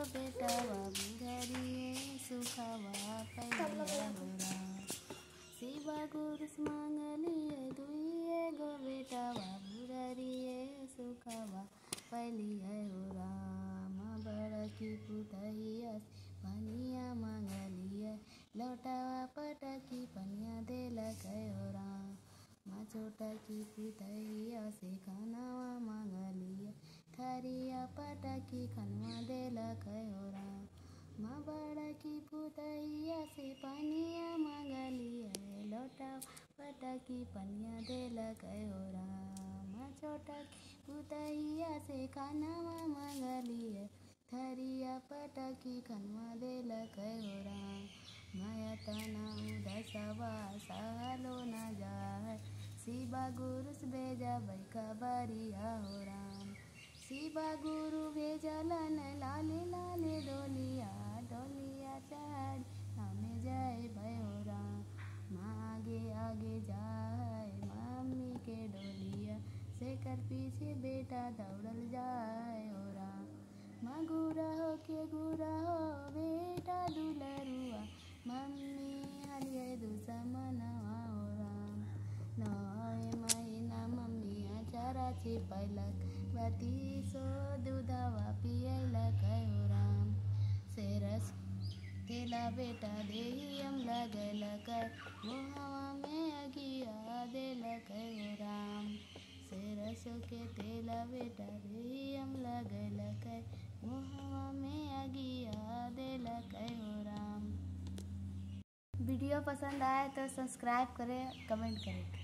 बेटावा बुढ़ारिए सुखावा पैलिया हो राम। शिवा गुरुस मांगलिए दुइए गो बेटावा बुढ़ारिए सुखावा पैलिया हो राम। बड़की पुतैया पनिया मांगलिए लौटावा पटकी पनिया देलक हो राम। माँ छोटा की पुतैया से खानावा मांगलिए थरिया पटकी खनवा देलक हो राम। माँ बड़ा की पुतैया से पनिया मांगलिए लोटा पटकी पनिया देलक हो राम। माँ छोटा की पुतैया से खानावा मांगलिए थरिया पटकी खनवा देलक हो राम। माया तना उदसवा सहलो न जाए शिवा गुरुस भेजा बैका बरिया हो राम। शिवा गुरु भेजलन लाले लाले डोलिया डोलिया चढ़ हमें जाए भयो राम। माँ आगे आगे जाए मम्मी के डोलिया से कर पीछे बेटा दौड़ल जाए हो राम। माँ गुरा हो के गुरा हो बेटा दुलरुआ मम्मी हलिए दुसमनवा हो राम। नौवे महीना मम्मी अचारा छिपैलक बती सो दूधवा पियलक हो राम। सेरस तेला बेटा देहियम लगलक मुहवा में अगिया देलक हो राम। सेरसों के तेला बेटा देहियम लगलक मुहवा में अगिया देलक हो राम। वीडियो पसंद आए तो सब्सक्राइब करें, कमेंट करें।